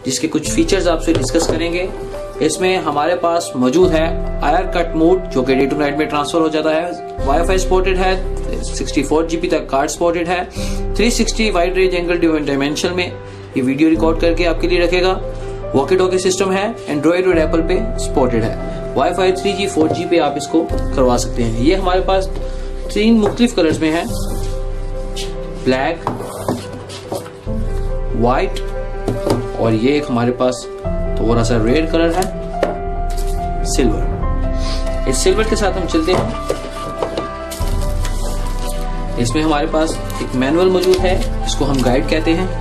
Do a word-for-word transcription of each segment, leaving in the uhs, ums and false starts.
जिसके कुछ फीचर्स आपसे डिस्कस करेंगे। इसमें हमारे पास मौजूद है आयर कट मोड, जो कि डे टू नाइट में ट्रांसफर हो जाता है। वाईफाई सपोर्टेड है, सिक्सटी फोर जीबी तक कार्ड सपोर्टेड है, three sixty wide range angle dimension में ये वीडियो रिकॉर्ड करके आपके लिए रखेगा। वॉकी टॉकी सिस्टम है, एंड्रॉइड और एप्पल पे सपोर्टेड है। WiFi three G four G पे आप इसको करवा सकते हैं। ये हमारे पास तीन मुख्तलिफ कलर्स में है, ब्लैक, व्हाइट और ये एक हमारे पास थोड़ा सा रेड कलर है, सिल्वर। इस सिल्वर के साथ हम चलते हैं। इसमें हमारे पास एक मैनुअल मौजूद है, इसको हम गाइड कहते हैं,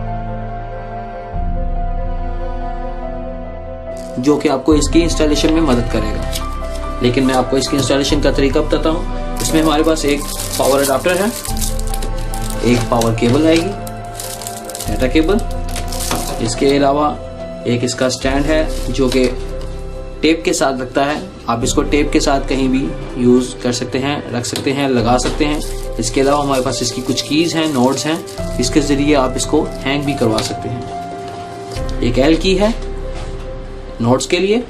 जो कि आपको इसकी इंस्टॉलेशन में मदद करेगा। लेकिन मैं आपको इसकी इंस्टॉलेशन का तरीका बताता हूँ। इसमें हमारे पास एक पावर अडाप्टर है, एक पावर केबल आएगी, डाटा केबल। इसके अलावा एक इसका स्टैंड है जो कि टेप के साथ लगता है। आप इसको टेप के साथ कहीं भी यूज कर सकते हैं, रख सकते हैं, लगा सकते हैं। इसके अलावा हमारे पास इसकी कुछ कीज हैं, नोड्स हैं, इसके जरिए आप इसको हैंग भी करवा सकते हैं। एक एल की है नोट्स के लिए,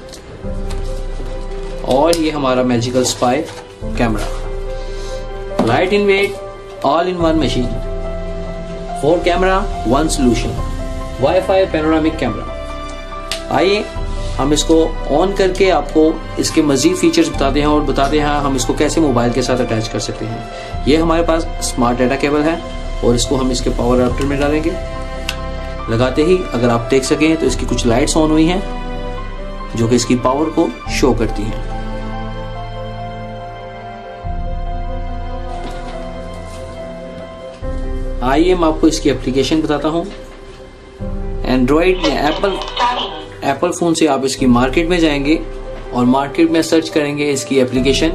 और ये हमारा magical spy camera, light in weight, all in one machine, four camera one solution, WiFi panoramic camera. आइए हम इसको ऑन करके आपको इसके मजीद फीचर्स बताते हैं और बताते हैं हम इसको कैसे मोबाइल के साथ अटैच कर सकते हैं। ये हमारे पास स्मार्ट डाटा केबल है और इसको हम इसके पावर अडाप्टर में डालेंगे। लगाते ही अगर आप देख सकें तो इसकी कुछ लाइट्स ऑन हुई हैं जो कि इसकी पावर को शो करती हैं। आइए मैं आपको इसकी एप्लीकेशन बताता हूं। एंड्रॉइड या एप्पल एप्पल फोन से आप इसकी मार्केट में जाएंगे और मार्केट में सर्च करेंगे इसकी application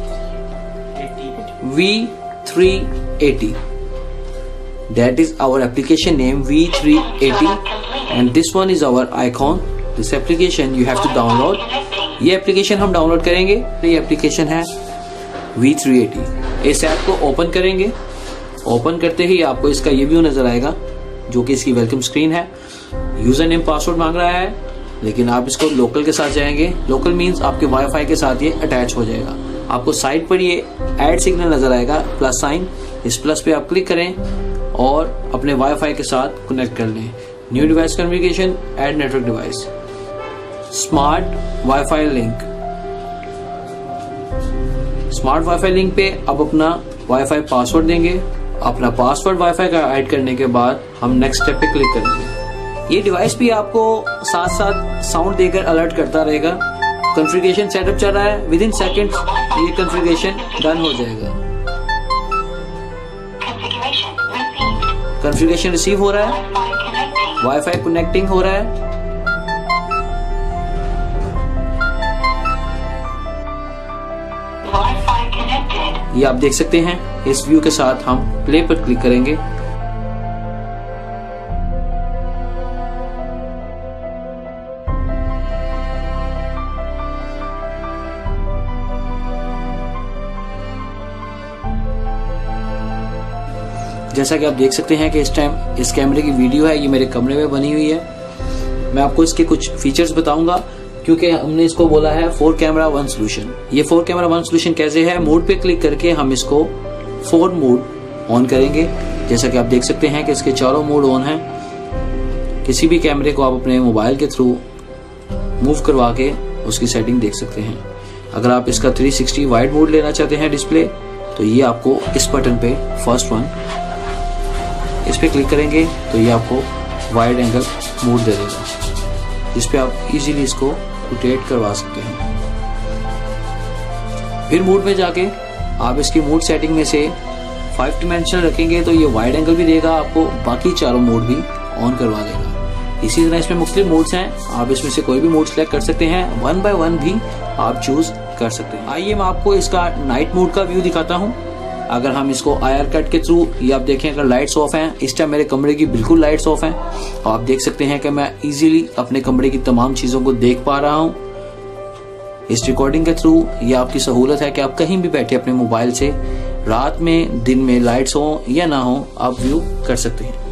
V three eighty. That is our application name V three eighty and this one is our icon. This application you have to download. ये एप्लीकेशन हम डाउनलोड करेंगे। ये एप्लीकेशन है वी थ्री एटी। इस app को open करेंगे। Open करते ही आपको इसका ये व्यू नजर आएगा जो कि इसकी वेलकम स्क्रीन है। यूजर नेम पासवर्ड मांग रहा है, लेकिन आप इसको लोकल के साथ जाएंगे। लोकल मींस आपके वाईफाई के साथ ये अटैच हो जाएगा। आपको साइड पर ये ऐड सिग्नल नजर आएगा, प्लस साइन। इस प्लस पे आप क्लिक करें और अपने वाईफाई के साथ कनेक्ट कर लें। New device communication, add network device, smart WiFi link. Smart WiFi link पे अब अपना वाईफाई पासवर्ड देंगे। अपना पासवर्ड वाईफाई का ऐड करने के बाद हम नेक्स्ट स्टेप पे क्लिक करेंगे। ये डिवाइस भी आपको साथ साथ साउंड देकर अलर्ट करता रहेगा। कॉन्फ़िगरेशन सेटअप चल रहा है, विद इन सेकेंड्स ये कॉन्फ़िगरेशन डन हो जाएगा। कॉन्फ़िगरेशन रिसीव हो रहा है, वाईफाई कनेक्टिंग हो रहा है। ये आप देख सकते हैं। इस व्यू के साथ हम प्ले पर क्लिक करेंगे। जैसा कि आप देख सकते हैं कि इस टाइम इस कैमरे की वीडियो है, ये मेरे कमरे में बनी हुई है। मैं आपको इसके कुछ फीचर्स बताऊंगा क्योंकि हमने इसको बोला है फोर कैमरा वन सोल्यूशन। ये फोर कैमरा वन सोल्यूशन कैसे है? मोड पे क्लिक करके हम इसको फोर मोड ऑन करेंगे। जैसा कि आप देख सकते हैं कि इसके चारों मोड ऑन हैं। किसी भी कैमरे को आप अपने मोबाइल के थ्रू मूव करवा के उसकी सेटिंग देख सकते हैं। अगर आप इसका थ्री सिक्सटी वाइड मोड लेना चाहते हैं डिस्प्ले, तो ये आपको इस बटन पे फर्स्ट वन इस पे क्लिक करेंगे तो ये आपको वाइड एंगल मोड दे देगा, जिस पे आप इजीली इसको रोटेट करवा सकते हैं। फिर मोड में जाके आप इसकी मोड सेटिंग में से फाइव डिमेंशनल रखेंगे तो ये वाइड एंगल भी देगा आपको, बाकी चारों मोड भी ऑन करवा देगा। इसी तरह इसमें मुख्तलिफ मोड्स हैं, आप इसमें से कोई भी मोड सेलेक्ट कर सकते हैं। वन बाय वन भी आप चूज कर सकते हैं। आइए मैं आपको इसका नाइट मोड का व्यू दिखाता हूँ। अगर हम इसको आयर कट के थ्रू, ये आप देखें अगर लाइट्स ऑफ हैं, इस टाइम मेरे कमरे की बिल्कुल लाइट्स ऑफ हैं। आप देख सकते हैं कि मैं इजीली अपने कमरे की तमाम चीजों को देख पा रहा हूँ। इस रिकॉर्डिंग के थ्रू ये आपकी सहूलत है कि आप कहीं भी बैठे अपने मोबाइल से, रात में दिन में लाइट्स हो या ना हो, आप व्यू कर सकते हैं।